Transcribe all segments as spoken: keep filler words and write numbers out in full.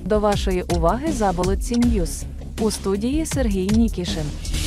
До вашої уваги Заболотці Ньюс. У студії Сергій Нікішин.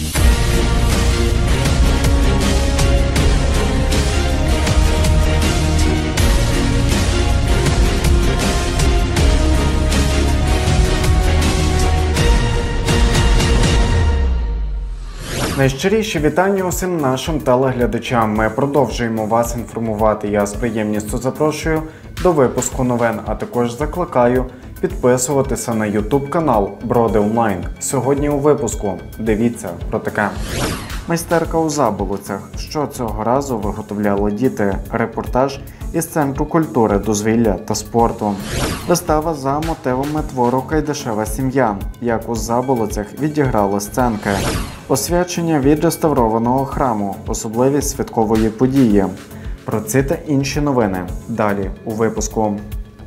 Найщиріші вітання усім нашим телеглядачам. Ми продовжуємо вас інформувати. Я з приємністю запрошую до випуску новин, а також закликаю підписуватися на ютуб канал Броди Онлайн. Сьогодні у випуску дивіться про таке. Майстерка у Заболоцях. Що цього разу виготовляли діти? Репортаж із Центру культури, дозвілля та спорту. Вистава за мотивами твору «Кайдашева сім'я». Як у Заболоцях відіграли сценки. Освячення відреставрованого храму. Особливість святкової події. Про ці та інші новини далі у випуску.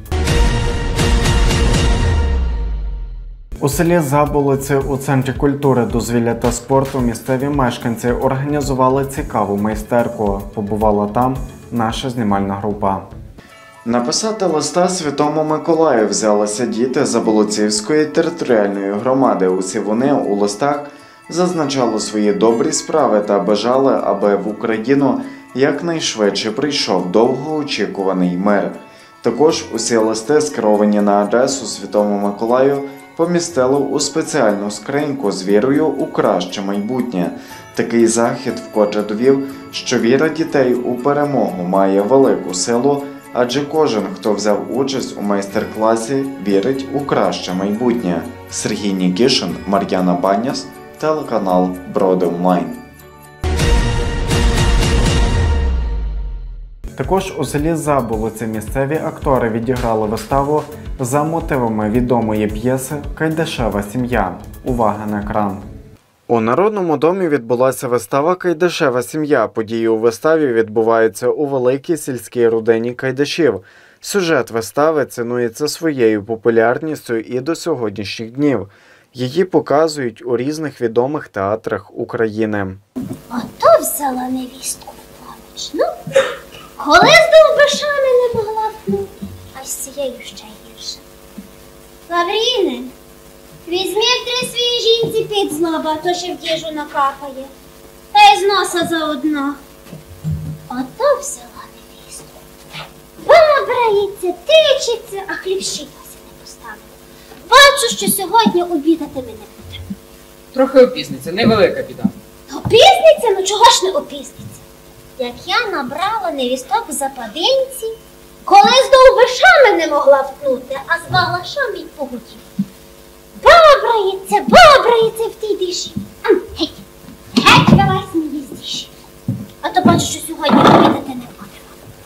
У селі Заболоці у Центрі культури, дозвілля та спорту місцеві мешканці організували цікаву майстерку. Побувала там наша знімальна група. Написати листа Святому Миколаю взялися діти Заболоцівської територіальної громади. Усі вони у листах зазначали свої добрі справи та бажали, аби в Україну якнайшвидше прийшов довгоочікуваний мир. Також усі листи, скеровані на адресу Святому Миколаю, помістили у спеціальну скриньку з вірою у краще майбутнє. Такий захід вкотре довів, що віра дітей у перемогу має велику силу, адже кожен, хто взяв участь у майстер-класі, вірить у краще майбутнє. Сергій Нікішин, Мар'яна Баняс, телеканал Броди Онлайн. Також у селі Заболоці місцеві актори відіграли виставу за мотивами відомої п'єси «Кайдашева сім'я». Увага на екран. У Народному домі відбулася вистава «Кайдашева сім'я». Події у виставі відбуваються у великій сільській родині Кайдашів. Сюжет вистави цінується своєю популярністю і до сьогоднішніх днів. Її показують у різних відомих театрах України. Ото взяла невістку в поміч. Ну, коли з довбишами не могла впнути, а з цією ще гірше. Лавріне, візьми три свої жінці під злоба, то ще в діжу накапає. Та й з носа заодно. Ото взяла невістку. Бабрається, тичиться, а хліб ще досі не поставила. Бачу, що сьогодні обідати мене буде. Трохи опізниться, невелика біда. Опізниться? Ну чого ж не опізниться? Як я набрала невісток в западинці, коли з довбишами не могла впнути, а з баглашами й поготів. Бабрається, бабрається в тій диші. Геть, геть вилазь мені з диші. А то бачу, що сьогодні обідати не буде.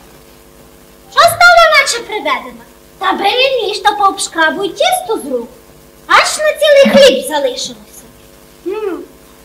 Що стало наче приведена? Та бери ніж та пообшкрабуй тісто з рук. Аж на цілий хліб залишилося. М.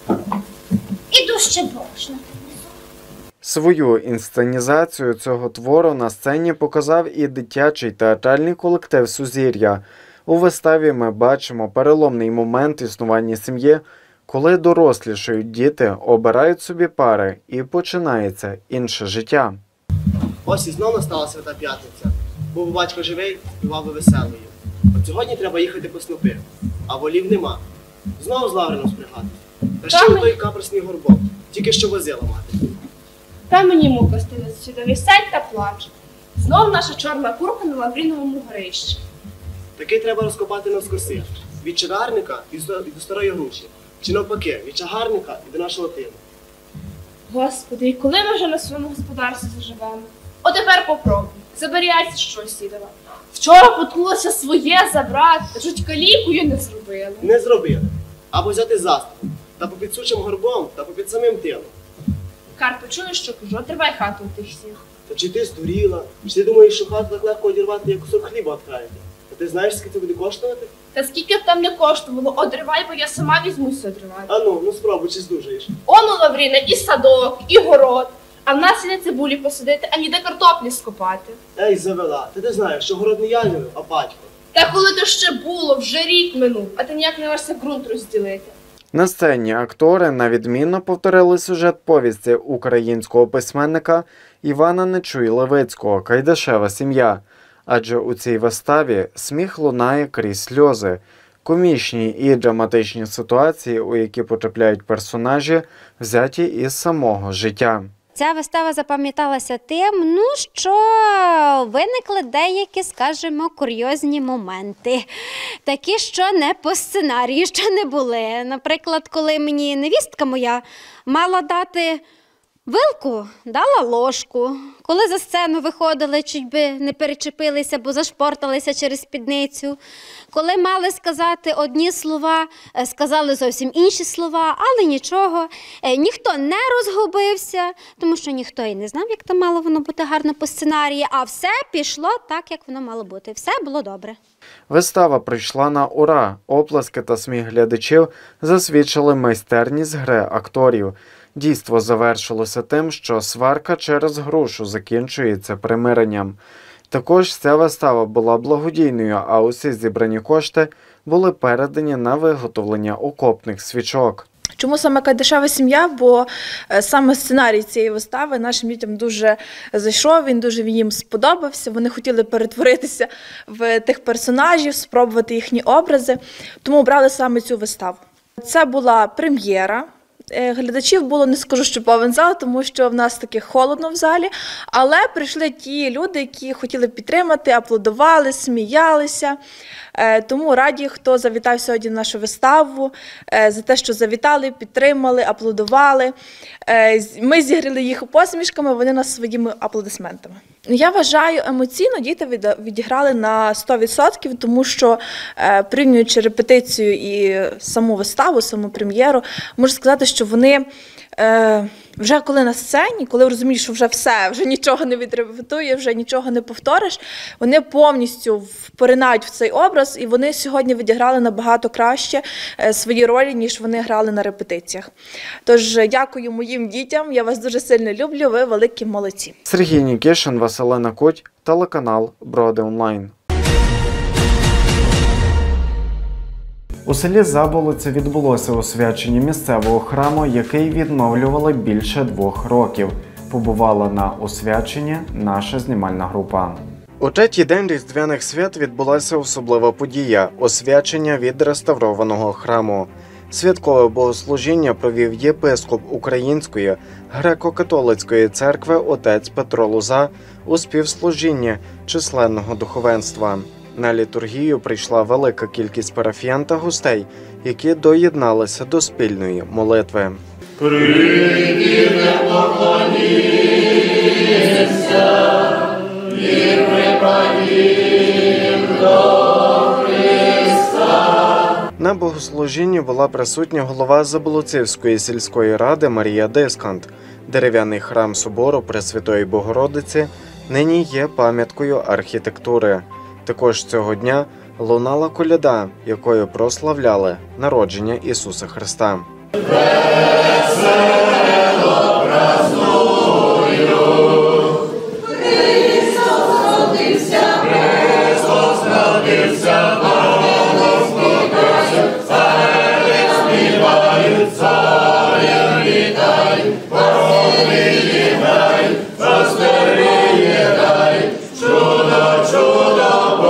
Іду ще борошна принесу. Свою інсценізацію цього твору на сцені показав і дитячий театральний колектив «Сузір'я». У виставі ми бачимо переломний момент існування сім'ї, коли дорослішають діти, обирають собі пари і починається інше життя. Ось і знову настала Свята П'ятниця. Був батько живий, співав би веселою. От сьогодні треба їхати по снопи, а волів нема. Знову з Лаврином спрягати. Та ще й той каперсний горбок, тільки що возила мати. Та мені мука стелиться сюди, висять та плаче. Знов наша чорна курка на Лавріновому горищі. Такий треба розкопати навскоси. Від чагарника і до старої груші. Чи навпаки, від чагарника і до нашого тину. Господи, і коли ми вже на своєму господарстві заживемо? О, тепер попробуй. Заберіться щось, сідова. Вчора поткнулося своє забрати, та чуть калікою не зробили. Не зробили. Або взяти застріл. Та попід сучим горбом, та попід самим тилом. Карпо, чуєш, що кажу? Отривай хату у тих всіх. Та чи ти здуріла? Чи ти думаєш, що хату так легко одірвати, як кусок хліба від країти? Та ти знаєш, скільки це буде коштувати? Та скільки б там не коштувало, одривай, бо я сама візьмуся одривати. А ну, ну спробуй, чи здужаєш. Он у Лавріна і садок, і город. А в нас і не цибулі посадити, а ніде картоплі скопати. Ей, завела, ти не знаєш, що город не я живив, а батько. Та коли то ще було, вже рік минув, а ти ніяк не можешся ґрунт розділити. На сцені актори на відмінно повторили сюжет повісті українського письменника Івана Нечуй-Левицького «Кайдашева сім'я». адже у цій виставі сміх лунає крізь сльози. Комічні і драматичні ситуації, у які потрапляють персонажі, взяті із самого життя. Ця вистава запам'яталася тим, ну, що виникли деякі, скажімо, курйозні моменти. Такі, що не по сценарію, що не були. Наприклад, коли мені невістка моя мала дати вилку, дала ложку. Коли за сцену виходили, чуть би не перечепилися, бо зашпорталися через спідницю. Коли мали сказати одні слова, сказали зовсім інші слова, але нічого. Ніхто не розгубився, тому що ніхто і не знав, як там мало воно бути гарно по сценарії, а все пішло так, як воно мало бути. Все було добре. Вистава прийшла на ура. Оплески та сміх глядачів засвідчили майстерність гри акторів. Дійство завершилося тим, що сварка через грушу закінчується примиренням. Також ця вистава була благодійною, а усі зібрані кошти були передані на виготовлення окопних свічок. Чому саме «Кайдашева сім'я»? Бо саме сценарій цієї вистави нашим дітям дуже зайшов, він дуже їм сподобався. Вони хотіли перетворитися в тих персонажів, спробувати їхні образи, тому обрали саме цю виставу. Це була прем'єра. Глядачів було, не скажу, що повен зал, тому що в нас таки холодно в залі, але прийшли ті люди, які хотіли підтримати, аплодували, сміялися. Тому раді, хто завітав сьогодні на нашу виставу, за те, що завітали, підтримали, аплодували. Ми зігріли їх посмішками, вони нас своїми аплодисментами. Я вважаю, емоційно діти відіграли на сто відсотків, тому що, порівнюючи репетицію і саму виставу, саму прем'єру, можу сказати, що вони вже коли на сцені, коли розумієш, що вже все, вже нічого не відрепетує, вже нічого не повториш, вони повністю поринають в цей образ, і вони сьогодні відіграли набагато краще свої ролі, ніж вони грали на репетиціях. Тож дякую моїм дітям, я вас дуже сильно люблю, ви великі молодці. Сергій Нікішин, Василина Куть, телеканал Броди Онлайн. У селі Заболоці відбулося освячення місцевого храму, який відновлювали більше двох років. Побувала на освяченні наша знімальна група. У третій день Різдвяних свят відбулася особлива подія – освячення відреставрованого храму. Святкове богослужіння провів єпископ Української греко-католицької церкви отець Петро Лоза у співслужінні численного духовенства. На літургію прийшла велика кількість парафіян та гостей, які доєдналися до спільної молитви. Прийдіме поклонімся і припадім до Христа. На богослужінні була присутня голова Заболоцівської сільської ради Марія Дискант. Дерев'яний храм собору Пресвятої Богородиці нині є пам'яткою архітектури. Також цього дня лунала коляда, якою прославляли народження Ісуса Христа. Весело празную, Христос родився, Христос родився, Господи, царем співають, царем вітають, породили грай, застеріє дай, чудо, чудо.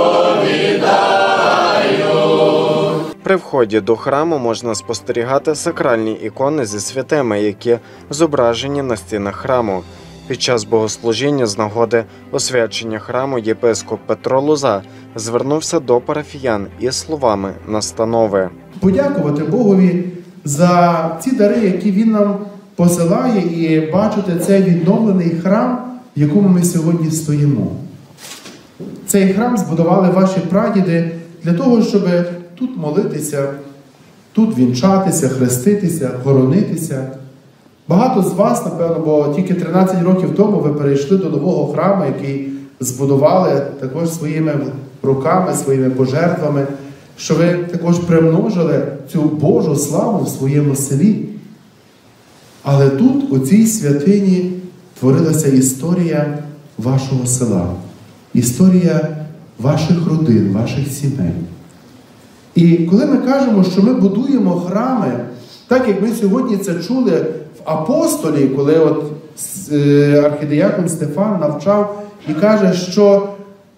При вході до храму можна спостерігати сакральні ікони зі святими, які зображені на стінах храму. Під час богослужіння з нагоди освячення храму єпископ Петро Лоза звернувся до парафіян із словами настанови. Подякувати Богові за ці дари, які Він нам посилає, і бачити цей відновлений храм, в якому ми сьогодні стоїмо. Цей храм збудували ваші прадіди для того, щоб тут молитися, тут вінчатися, хреститися, хоронитися. Багато з вас, напевно, бо тільки тринадцять років тому ви перейшли до нового храму, який збудували також своїми руками, своїми пожертвами, що ви також примножили цю Божу славу в своєму селі. Але тут, у цій святині, творилася історія вашого села, історія ваших родин, ваших сімей. І коли ми кажемо, що ми будуємо храми, так як ми сьогодні це чули в апостолі, коли от архідіякон Стефан навчав і каже, що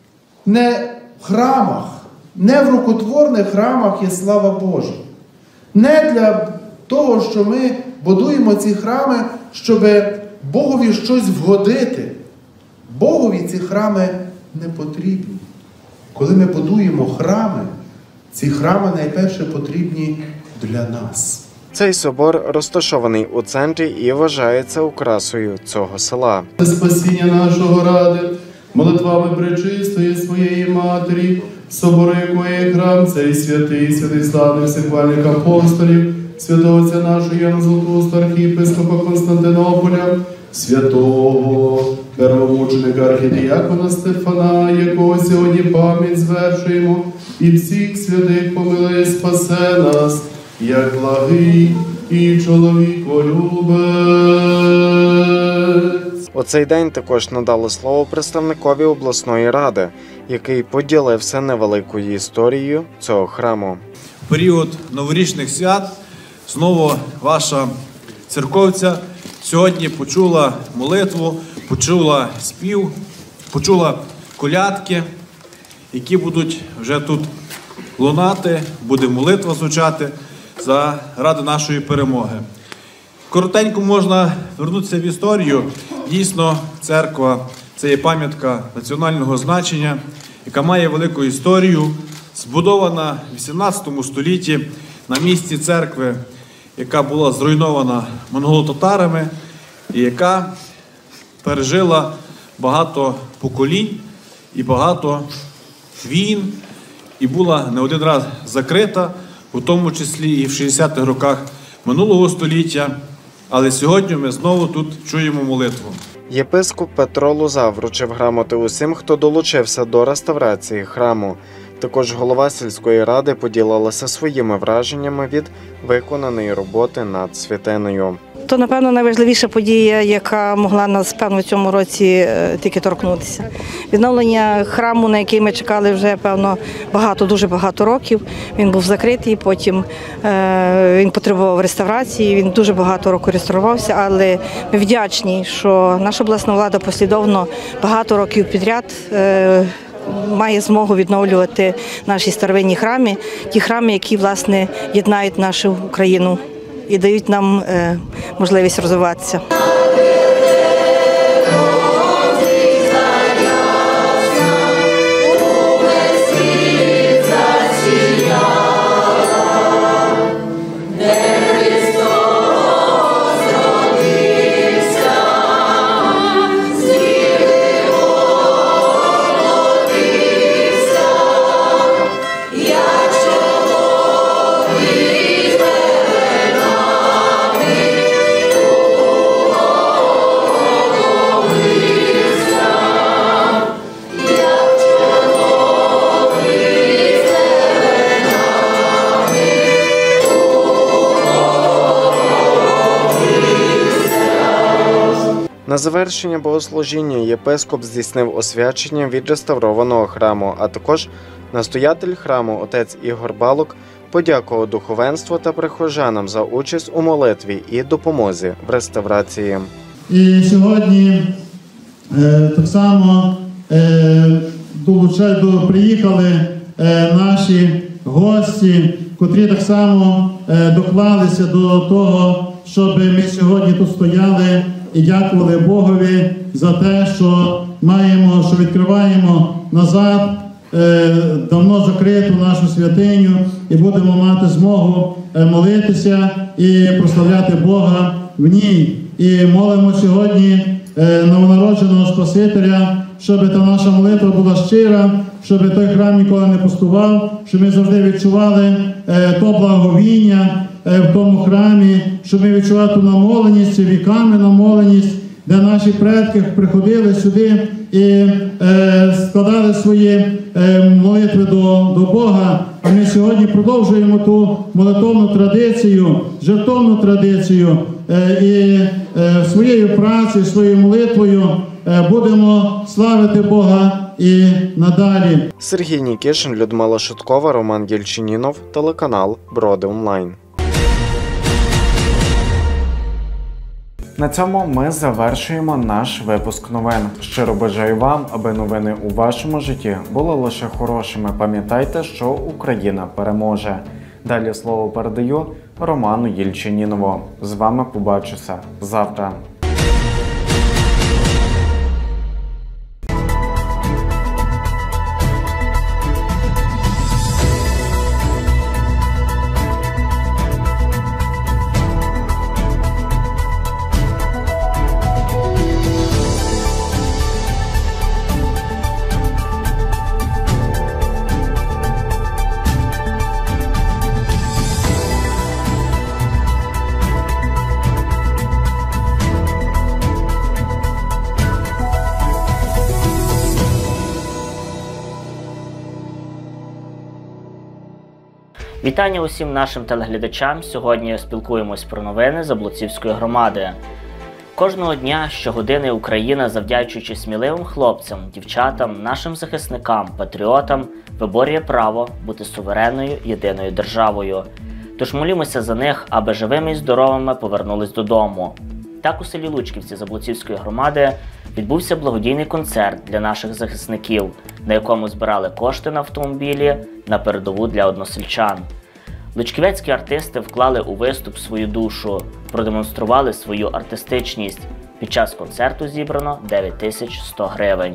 не в храмах, не в рукотворних храмах є слава Божа. Не для того, що ми будуємо ці храми, щоб Богові щось вгодити. Богові ці храми не потрібні. Коли ми будуємо храми, ці храми найперше потрібні для нас. Цей собор розташований у центрі і вважається окрасою цього села. Спасіння нашого ради, молитвами пречистої своєї Матері, собору якої храм цей святий, святий славних всехвальних апостолів, святого отця нашого Яна Златоуста, архієпископа Константинополя, святого первомученика архідіякона Стефана, якого сьогодні пам'ять звершуємо, і всіх святих помилуй, спасе нас, як благий і чоловіколюбець. У цей день також надали слово представникові обласної ради, який поділився невеликою історією цього храму. В період новорічних свят знову ваша церковця сьогодні почула молитву, почула спів, почула колядки, які будуть вже тут лунати, буде молитва звучати заради нашої перемоги. Коротенько можна вернутися в історію. Дійсно, церква – це є пам'ятка національного значення, яка має велику історію, збудована в вісімнадцятому столітті на місці церкви, яка була зруйнована монголо-татарами і яка пережила багато поколінь і багато війн, і була не один раз закрита, у тому числі і в шістдесятих роках минулого століття. Але сьогодні ми знову тут чуємо молитву. Єпископ Петро Лоза вручив грамоти усім, хто долучився до реставрації храму. Також голова сільської ради поділилася своїми враженнями від виконаної роботи над святиною. То, напевно, найважливіша подія, яка могла нас, певно, в цьому році тільки торкнутися. Відновлення храму, на який ми чекали вже, певно, багато, дуже багато років. Він був закритий, потім е, він потребував реставрації, він дуже багато років реставрувався, але ми вдячні, що наша обласна влада послідовно багато років підряд е, має змогу відновлювати наші старовинні храми, ті храми, які, власне, єднають нашу Україну і дають нам е, можливість розвиватися. На завершення богослужіння єпископ здійснив освячення відреставрованого храму, а також настоятель храму отець Ігор Балок подякував духовенству та прихожанам за участь у молитві і допомозі в реставрації. І сьогодні е, так само е, долучали, приїхали е, наші гості, котрі так само е, доклалися до того, щоб ми сьогодні тут стояли і дякували Богові за те, що маємо, що відкриваємо назад е, давно закриту нашу святиню і будемо мати змогу е, молитися і прославляти Бога в ній. І молимо сьогодні е, новонародженого Спасителя, щоб та наша молитва була щира, щоб той храм ніколи не пустував, щоб ми завжди відчували е, то благовіння е, в тому храмі, щоб ми відчували ту намоленість, віками намоленість, де наші предки приходили сюди і е, складали свої е, молитви до, до Бога. А ми сьогодні продовжуємо ту молитовну традицію, жертовну традицію е, і е, своєю працею, своєю молитвою е, будемо славити Бога і надалі. Сергій Нікішин, Людмила Шуткова, Роман Єльчинінов, телеканал Броди Онлайн. На цьому ми завершуємо наш випуск новин. Щиро бажаю вам, аби новини у вашому житті були лише хорошими. Пам'ятайте, що Україна переможе. Далі слово передаю Роману Єльчинінову. З вами побачуся завтра. Вітання усім нашим телеглядачам. Сьогодні спілкуємось про новини Заблоцівської громади. Кожного дня, щогодини Україна, завдячуючи сміливим хлопцям, дівчатам, нашим захисникам, патріотам, виборює право бути суверенною єдиною державою. Тож молімося за них, аби живими і здоровими повернулись додому. Так у селі Лучківці Заблоцівської громади відбувся благодійний концерт для наших захисників, на якому збирали кошти на автомобілі на передову для односельчан. Лучківецькі артисти вклали у виступ свою душу, продемонстрували свою артистичність. Під час концерту зібрано дев'ять тисяч сто гривень.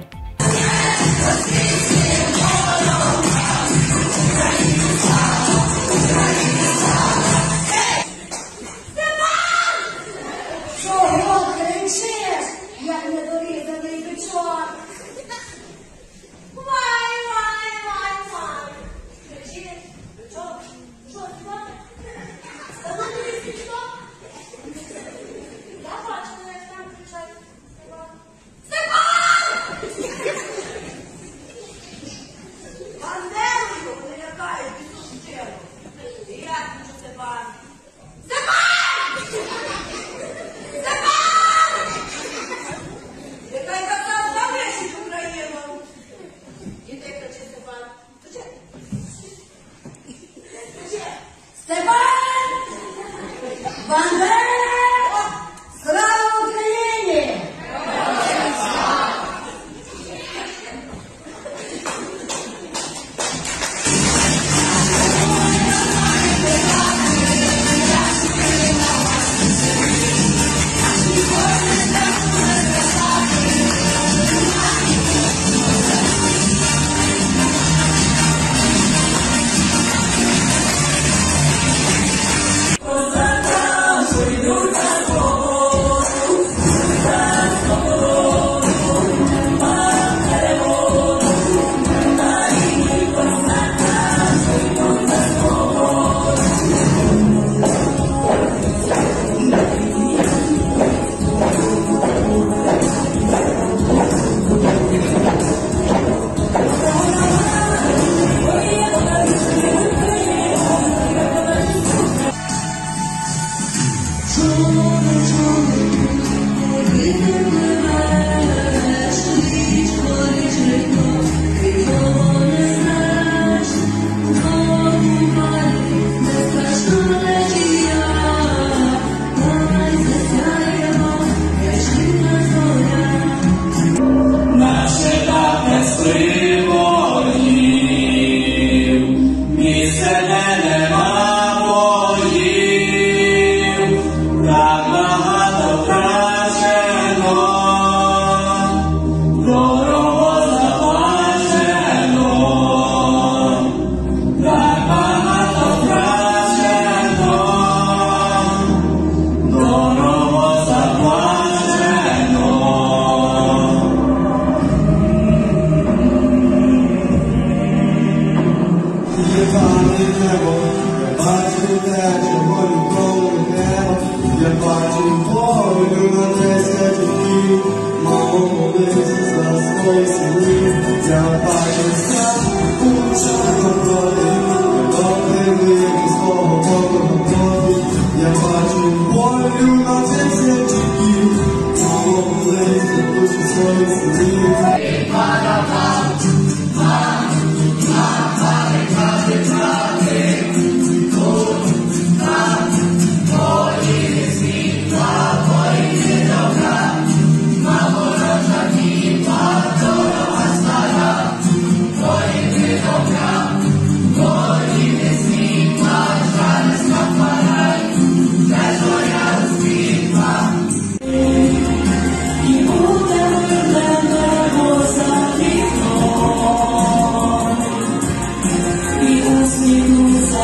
Thank you.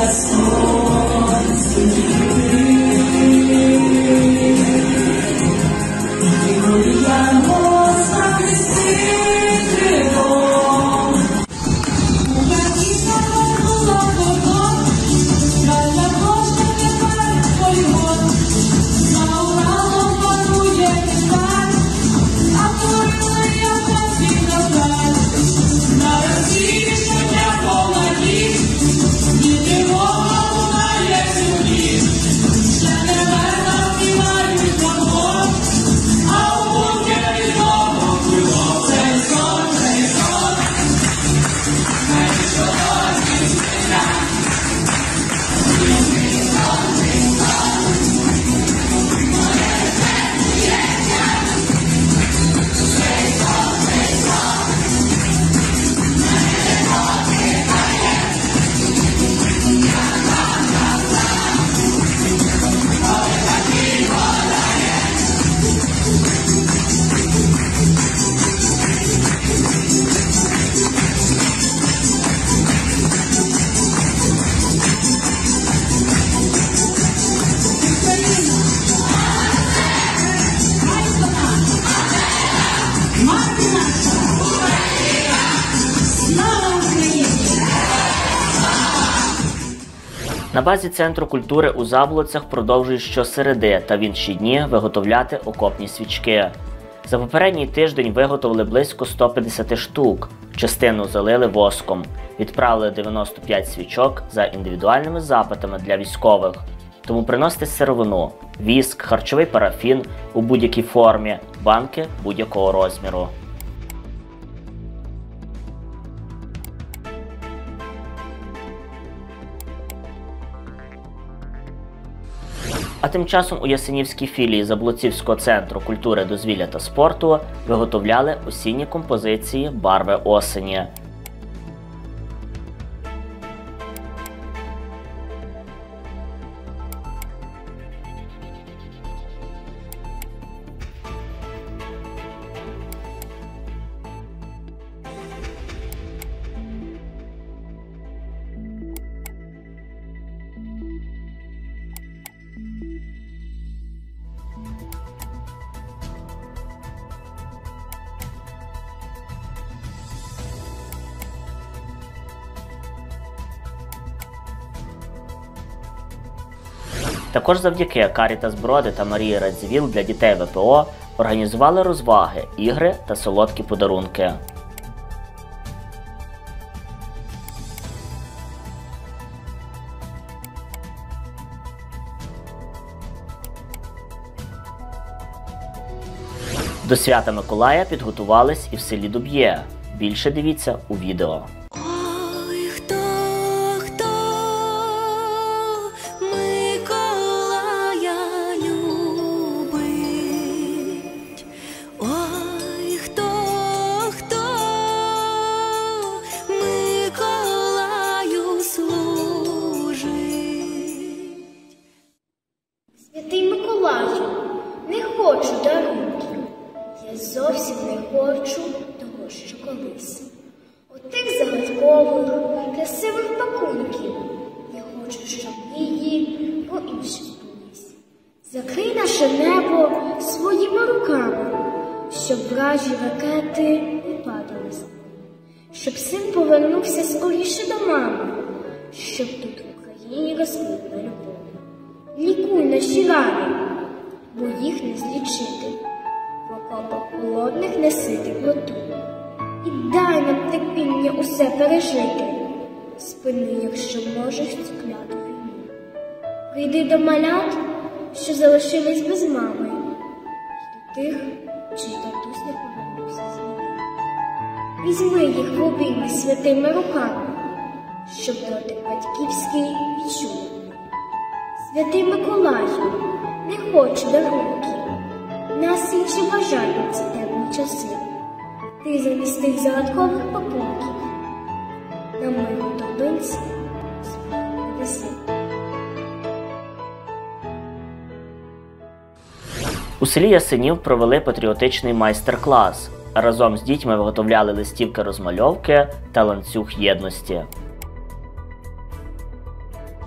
На базі Центру культури у Заблоцях продовжують щосереди та в інші дні виготовляти окопні свічки. За попередній тиждень виготовили близько ста п'ятдесяти штук, частину залили воском, відправили дев'яносто п'ять свічок за індивідуальними запитами для військових. Тому приносите сировину, віск, харчовий парафін у будь-якій формі, банки будь-якого розміру. А тим часом у Ясенівській філії Заблоцівського центру культури, дозвілля та спорту виготовляли осінні композиції «Барви осені». Також завдяки Карітас Броди та Марії Радзивіл для дітей ВПО організували розваги, ігри та солодкі подарунки. До свята Миколая підготувались і в селі Дуб'є. Більше дивіться у відео. Святий Миколаю, не хочу дарунків, я зовсім не хочу того, що колись. Отих загадкових, красивих пакунків, я хочу, щоб її по-іншому збулись. Закрий наше небо своїми руками, щоб вражі ракети не падали з неба, щоб син повернувся скоріше до мами, щоб тут в Україні розквітла любов. Лікуй наші рани, бо їх не злічити, в окопах холодних неси теплоту. І дай нам терпіння усе пережити, спини, якщо можеш, цю кляту війну. Прийди до малят, що залишились без мами, і до тих, чий татусь не повернувся з війни. Візьми їх в обійми святими руками, щоб дотик батьківський відчув. Святий Миколаю, не хочу дарунків, нас інші бажають ці темні часи. Ти замість тих загадкових пакунків на мою торбинці неси. У селі Ясенів провели патріотичний майстер-клас. Разом з дітьми виготовляли листівки-розмальовки та ланцюг єдності.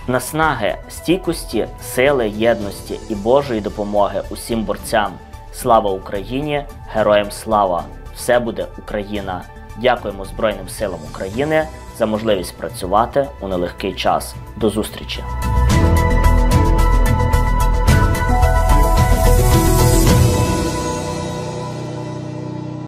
Наснаги, стійкості, сили, єдності і Божої допомоги усім борцям. Слава Україні! Героям слава! Все буде Україна! Дякуємо Збройним силам України за можливість працювати у нелегкий час. До зустрічі!